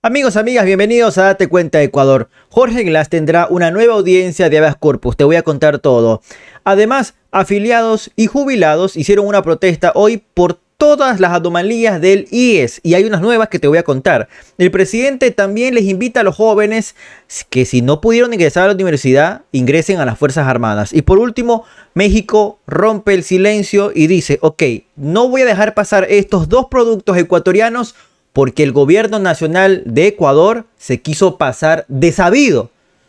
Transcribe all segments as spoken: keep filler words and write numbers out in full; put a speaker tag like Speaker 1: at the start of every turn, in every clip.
Speaker 1: Amigos, amigas, bienvenidos a Date Cuenta Ecuador. Jorge Glass tendrá una nueva audiencia de habeas corpus, te voy a contar todo. Además, afiliados y jubilados hicieron una protesta hoy por todas las anomalías del I E S y hay unas nuevas que te voy a contar. El presidente también les invita a los jóvenes que si no pudieron ingresar a la universidad, ingresen a las Fuerzas Armadas. Y por último, México rompe el silencio y dice, ok, no voy a dejar pasar estos dos productos ecuatorianos porque el gobierno nacional de Ecuador se quiso pasar de sabido.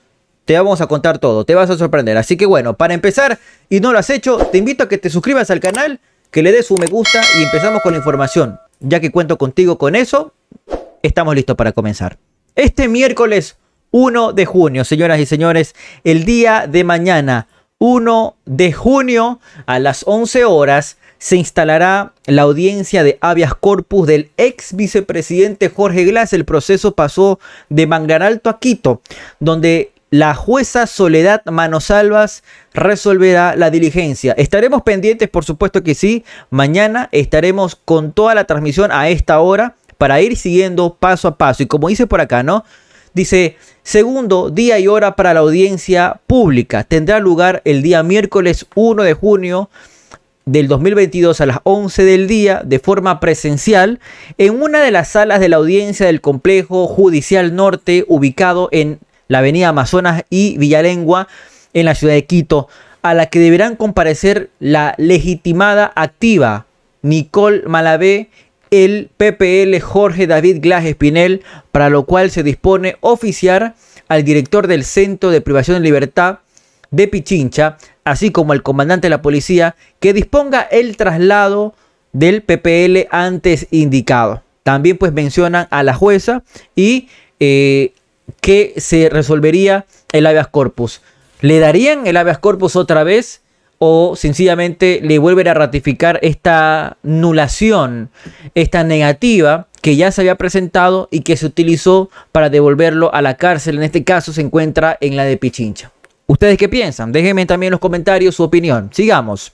Speaker 1: Te vamos a contar todo, te vas a sorprender. Así que bueno, para empezar, y no lo has hecho, te invito a que te suscribas al canal, que le des un me gusta y empezamos con la información. Ya que cuento contigo con eso, estamos listos para comenzar. Este miércoles uno de junio, señoras y señores, el día de mañana, uno de junio, a las once horas, se instalará la audiencia de habeas corpus del ex vicepresidente Jorge Glass. El proceso pasó de Mangaralto a Quito, donde la jueza Soledad Manosalvas resolverá la diligencia. Estaremos pendientes, por supuesto que sí. Mañana estaremos con toda la transmisión a esta hora para ir siguiendo paso a paso. Y como dice por acá, ¿no? Dice, segundo día y hora para la audiencia pública. Tendrá lugar el día miércoles uno de junio del dos mil veintidós a las once del día de forma presencial en una de las salas de la audiencia del Complejo Judicial Norte ubicado en la avenida Amazonas y Villalengua en la ciudad de Quito, a la que deberán comparecer la legitimada activa Nicole Malavé, el P P L Jorge David Glass Espinel, para lo cual se dispone oficiar al director del Centro de Privación de Libertad de Pichincha, así como el comandante de la policía, que disponga el traslado del P P L antes indicado. También pues mencionan a la jueza y eh, que se resolvería el habeas corpus. ¿Le darían el habeas corpus otra vez o sencillamente le vuelven a ratificar esta nulación, esta negativa que ya se había presentado y que se utilizó para devolverlo a la cárcel? En este caso se encuentra en la de Pichincha. ¿Ustedes qué piensan? Déjenme también en los comentarios su opinión. Sigamos.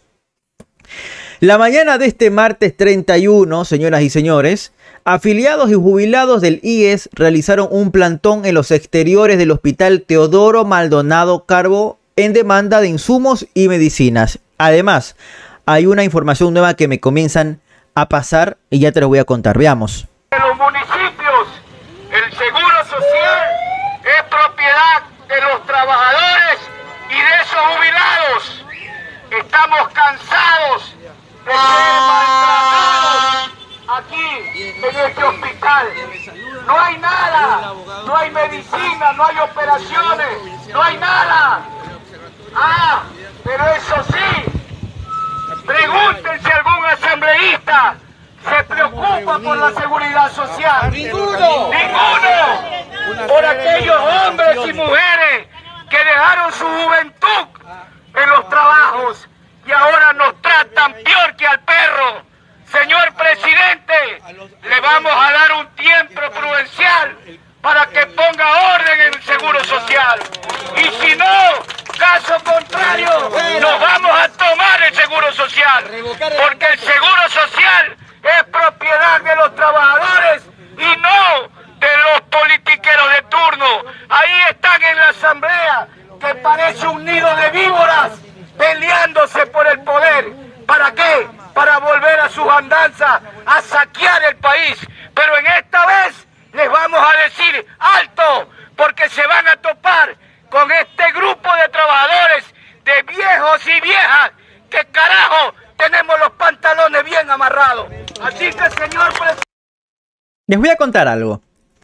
Speaker 1: La mañana de este martes treinta y uno, señoras y señores, afiliados y jubilados del I E S realizaron un plantón en los exteriores del Hospital Teodoro Maldonado Carbo en demanda de insumos y medicinas. Además, hay una información nueva que me comienzan a pasar y ya te lo voy a contar. Veamos.
Speaker 2: En los municipios, el seguro social es propiedad de los trabajadores y de esos jubilados. Estamos cansados de ser maltratados aquí en este hospital. No hay nada, no hay medicina, no hay operaciones, no hay nada. Ah, pero eso sí, pregúntense a algún asambleísta, ¿se preocupa por la seguridad social? ¡Ninguno! ¡Ninguno! Por aquellos hombres y mujeres que dejaron su juventud en los trabajos y ahora nos tratan peor que al perro. Señor presidente, le vamos a dar un tiempo prudencial para que ponga orden en el seguro social. Y si no, caso contrario, nos vamos a tomar el seguro social. Porque el seguro social es propiedad de los trabajadores y no de los politiqueros de turno. Ahí están en la asamblea, que parece un nido de víboras, peleándose por el poder. ¿Para qué? Para volver a sus andanzas, a saquear el país. Pero en esta vez les vamos a decir alto, porque se van a topar con este grupo de trabajadores, de viejos y viejas, que carajo tenemos los pantalones bien amarrados. Así que, señor presidente,
Speaker 1: les voy a contar algo.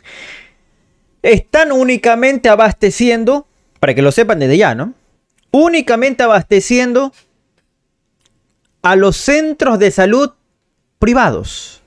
Speaker 1: Están únicamente abasteciendo, para que lo sepan desde ya, ¿no? Únicamente abasteciendo a los centros de salud privados.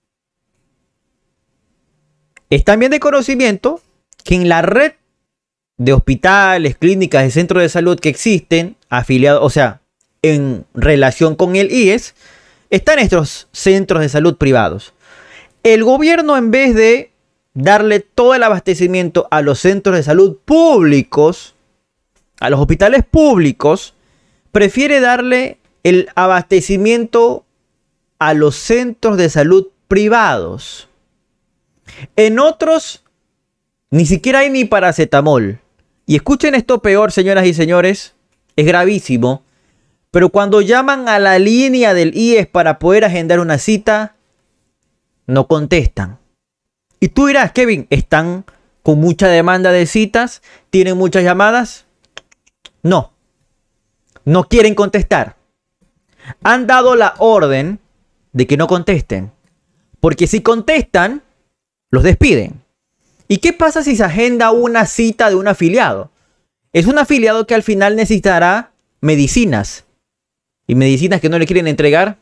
Speaker 1: Están bien de conocimiento que en la red de hospitales, clínicas y centros de salud que existen, afiliados, o sea, en relación con el I E S, están estos centros de salud privados. El gobierno, en vez de darle todo el abastecimiento a los centros de salud públicos, a los hospitales públicos, prefiere darle el abastecimiento a los centros de salud privados. En otros Ni siquiera hay ni paracetamol. Y escuchen esto peor, señoras y señores. Es gravísimo. Pero cuando llaman a la línea del I E S para poder agendar una cita, no contestan. Y tú dirás, Kevin, ¿están con mucha demanda de citas? ¿Tienen muchas llamadas? No. No quieren contestar. Han dado la orden de que no contesten. Porque si contestan, los despiden. ¿Y qué pasa si se agenda una cita de un afiliado? Es un afiliado que al final necesitará medicinas. ¿Y medicinas que no le quieren entregar?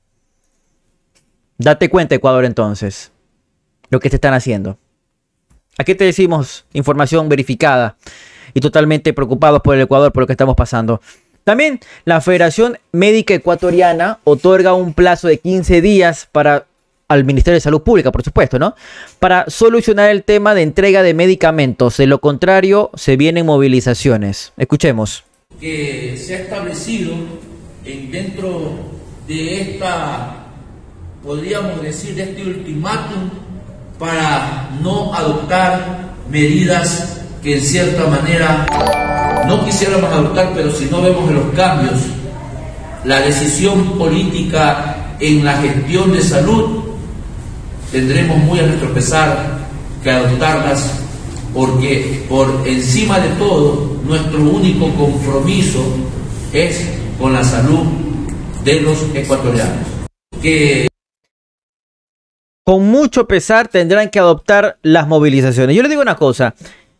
Speaker 1: Date cuenta, Ecuador, entonces, lo que te están haciendo. Aquí te decimos información verificada y totalmente preocupados por el Ecuador, por lo que estamos pasando. También la Federación Médica Ecuatoriana otorga un plazo de quince días para al Ministerio de Salud Pública, por supuesto, ¿no? Para solucionar el tema de entrega de medicamentos. De lo contrario, se vienen movilizaciones. Escuchemos.
Speaker 3: Que se ha establecido en, dentro de esta, podríamos decir, de este ultimátum para no adoptar medidas que en cierta manera no quisiéramos adoptar, pero si no vemos en los cambios, la decisión política en la gestión de salud, tendremos muy a nuestro pesar que adoptarlas, porque por encima de todo, nuestro único compromiso es con la salud de los ecuatorianos. Que
Speaker 1: con mucho pesar tendrán que adoptar las movilizaciones. Yo les digo una cosa.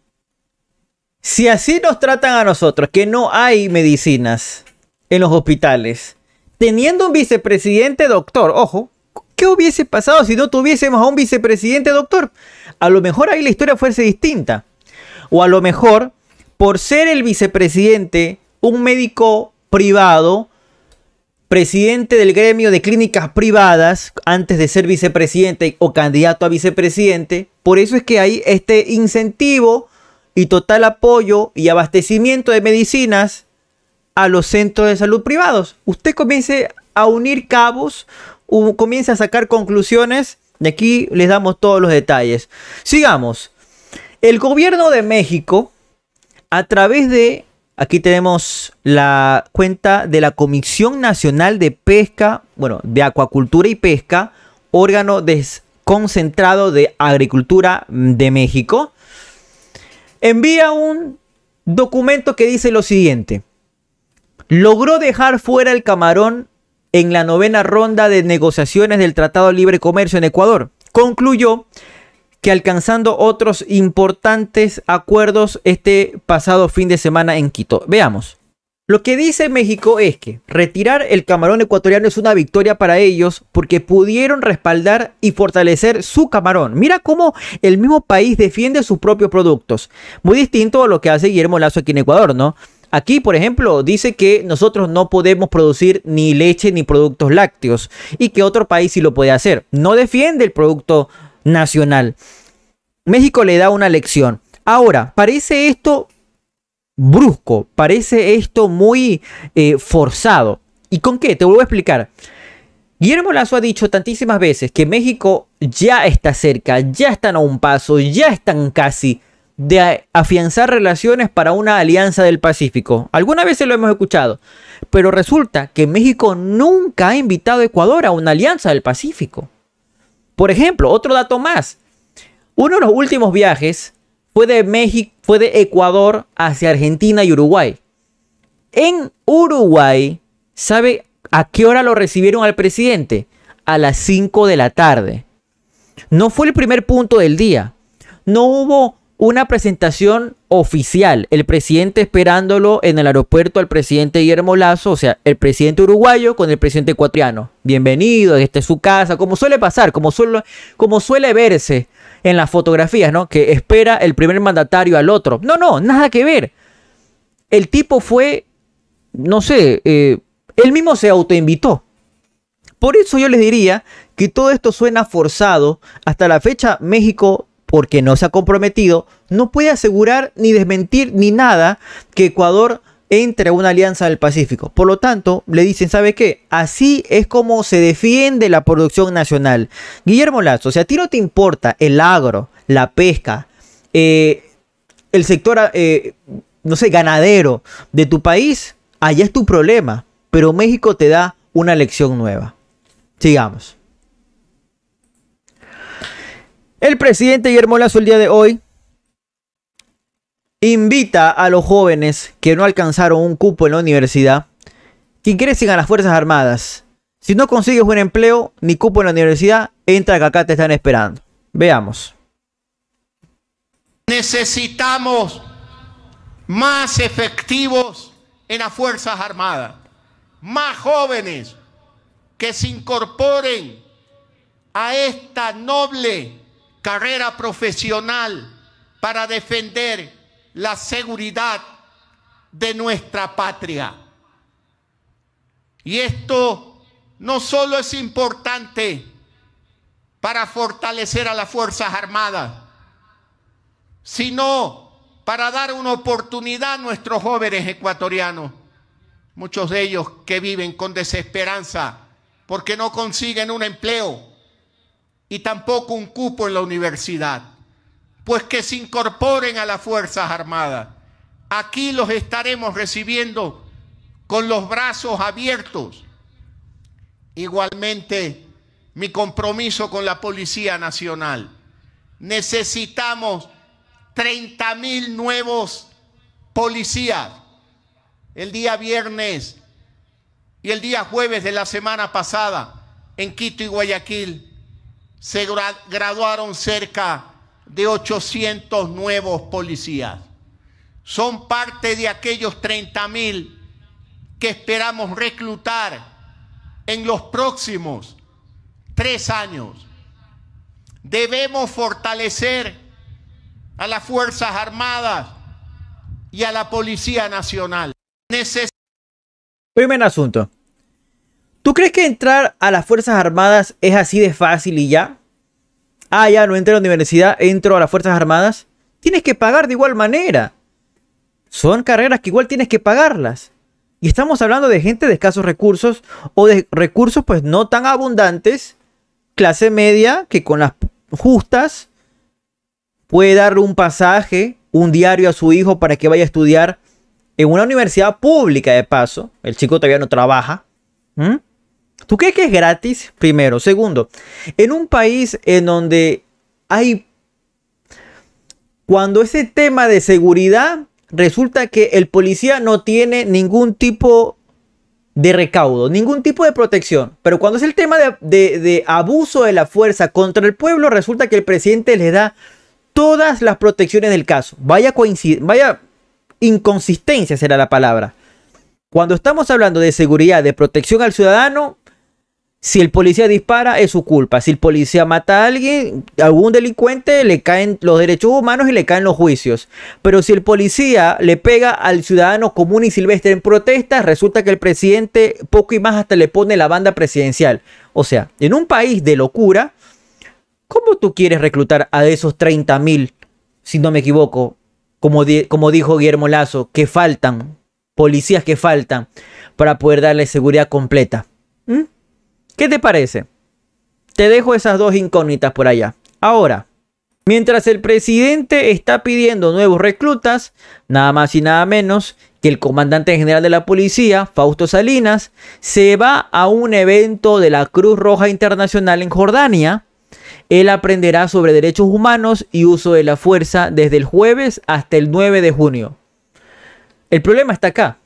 Speaker 1: Si así nos tratan a nosotros, que no hay medicinas en los hospitales, teniendo un vicepresidente doctor, ojo, ¿qué hubiese pasado si no tuviésemos a un vicepresidente doctor? A lo mejor ahí la historia fuese distinta. O a lo mejor, por ser el vicepresidente, un médico privado, presidente del gremio de clínicas privadas, antes de ser vicepresidente o candidato a vicepresidente, por eso es que hay este incentivo y total apoyo y abastecimiento de medicinas a los centros de salud privados. Usted comience a unir cabos, comience a sacar conclusiones, y aquí les damos todos los detalles. Sigamos. El gobierno de México, a través de, aquí tenemos la cuenta de la Comisión Nacional de Pesca, bueno, de Acuacultura y Pesca, órgano desconcentrado de Agricultura de México, envía un documento que dice lo siguiente. Logró dejar fuera el camarón en la novena ronda de negociaciones del Tratado de Libre Comercio en Ecuador. Concluyó que alcanzando otros importantes acuerdos este pasado fin de semana en Quito. Veamos. Lo que dice México es que retirar el camarón ecuatoriano es una victoria para ellos porque pudieron respaldar y fortalecer su camarón. Mira cómo el mismo país defiende sus propios productos. Muy distinto a lo que hace Guillermo Lasso aquí en Ecuador, ¿no? Aquí, por ejemplo, dice que nosotros no podemos producir ni leche ni productos lácteos y que otro país sí lo puede hacer. No defiende el producto nacional. México le da una lección. Ahora, parece esto brusco, parece esto muy eh, forzado. ¿Y con qué? Te vuelvo a explicar. Guillermo Lasso ha dicho tantísimas veces que México ya está cerca, ya están a un paso, ya están casi de afianzar relaciones para una alianza del Pacífico. Algunas veces lo hemos escuchado, pero resulta que México nunca ha invitado a Ecuador a una alianza del Pacífico. Por ejemplo, otro dato más. Uno de los últimos viajes fue de México, fue de Ecuador hacia Argentina y Uruguay. En Uruguay, ¿sabe a qué hora lo recibieron al presidente? A las cinco de la tarde. No fue el primer punto del día. No hubo una presentación oficial. El presidente esperándolo en el aeropuerto al presidente Guillermo Lasso, o sea, el presidente uruguayo con el presidente ecuatoriano. Bienvenido, esta es su casa, como suele pasar, como suele, como suele verse en las fotografías, ¿no? Que espera el primer mandatario al otro. No, no, nada que ver. El tipo fue, no sé, eh, él mismo se autoinvitó. Por eso yo les diría que todo esto suena forzado. Hasta la fecha, México, porque no se ha comprometido, no puede asegurar ni desmentir ni nada que Ecuador entre a una alianza del Pacífico. Por lo tanto, le dicen, ¿sabe qué? Así es como se defiende la producción nacional. Guillermo Lasso, si a ti no te importa el agro, la pesca, eh, el sector, eh, no sé, ganadero de tu país, allá es tu problema. Pero México te da una lección nueva. Sigamos. El presidente Guillermo Lasso el día de hoy invita a los jóvenes que no alcanzaron un cupo en la universidad que ingresen a las Fuerzas Armadas. Si no consigues un empleo ni cupo en la universidad, entra que acá te están esperando. Veamos.
Speaker 4: Necesitamos más efectivos en las Fuerzas Armadas, más jóvenes que se incorporen a esta noble carrera profesional para defender la seguridad de nuestra patria. Y esto no solo es importante para fortalecer a las Fuerzas Armadas, sino para dar una oportunidad a nuestros jóvenes ecuatorianos, muchos de ellos que viven con desesperanza porque no consiguen un empleo y tampoco un cupo en la universidad, pues que se incorporen a las Fuerzas Armadas. Aquí los estaremos recibiendo con los brazos abiertos. Igualmente, mi compromiso con la Policía Nacional. Necesitamos treinta mil nuevos policías. El día viernes y el día jueves de la semana pasada, en Quito y Guayaquil, se graduaron cerca de ochocientos nuevos policías. Son parte de aquellos treinta mil que esperamos reclutar en los próximos tres años. Debemos fortalecer a las Fuerzas Armadas y a la Policía Nacional. Neces-
Speaker 1: Primer asunto. ¿Tú crees que entrar a las Fuerzas Armadas es así de fácil y ya? Ah, ya no entré a la universidad, entro a las Fuerzas Armadas. Tienes que pagar de igual manera. Son carreras que igual tienes que pagarlas. Y estamos hablando de gente de escasos recursos o de recursos pues no tan abundantes, clase media, que con las justas puede darle un pasaje, un diario a su hijo para que vaya a estudiar en una universidad pública de paso. El chico todavía no trabaja. ¿Mm? ¿Tú crees que es gratis? Primero. Segundo, en un país en donde hay... Cuando ese tema de seguridad, resulta que el policía no tiene ningún tipo de recaudo, ningún tipo de protección. Pero cuando es el tema de, de, de abuso de la fuerza contra el pueblo, resulta que el presidente les da todas las protecciones del caso. Vaya coincid- vaya inconsistencia será la palabra. Cuando estamos hablando de seguridad, de protección al ciudadano, si el policía dispara es su culpa. Si el policía mata a alguien, a algún delincuente, le caen los derechos humanos y le caen los juicios. Pero si el policía le pega al ciudadano común y silvestre en protestas, resulta que el presidente poco y más hasta le pone la banda presidencial. O sea, en un país de locura, ¿cómo tú quieres reclutar a esos treinta mil, si no me equivoco, como, di como dijo Guillermo Lasso, que faltan, policías que faltan para poder darle seguridad completa? ¿Mm? ¿Qué te parece? Te dejo esas dos incógnitas por allá. Ahora, mientras el presidente está pidiendo nuevos reclutas, nada más y nada menos que el comandante general de la policía, Fausto Salinas, se va a un evento de la Cruz Roja Internacional en Jordania. Él aprenderá sobre derechos humanos y uso de la fuerza desde el jueves hasta el nueve de junio. El problema está acá.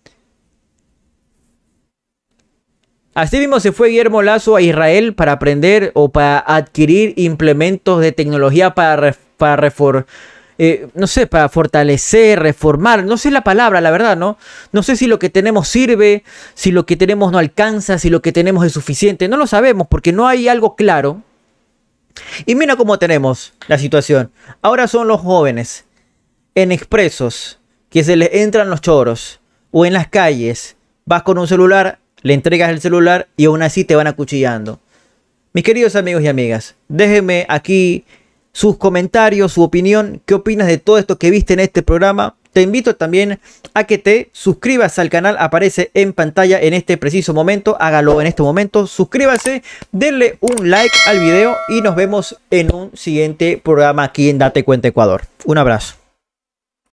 Speaker 1: Así mismo se fue Guillermo Lasso a Israel para aprender o para adquirir implementos de tecnología para, ref, para refor, eh, no sé, para fortalecer, reformar. No sé la palabra, la verdad, ¿no? No sé si lo que tenemos sirve, si lo que tenemos no alcanza, si lo que tenemos es suficiente. No lo sabemos porque no hay algo claro. Y mira cómo tenemos la situación. Ahora son los jóvenes en expresos que se les entran los choros o en las calles. Vas con un celular, le entregas el celular y aún así te van acuchillando. Mis queridos amigos y amigas, déjenme aquí sus comentarios, su opinión. ¿Qué opinas de todo esto que viste en este programa? Te te invito también a que te suscribas al canal, aparece en pantalla en este preciso momento, hágalo en este momento, suscríbase, denle un like al video y nos vemos en un siguiente programa aquí en Date Cuenta Ecuador. Un abrazo.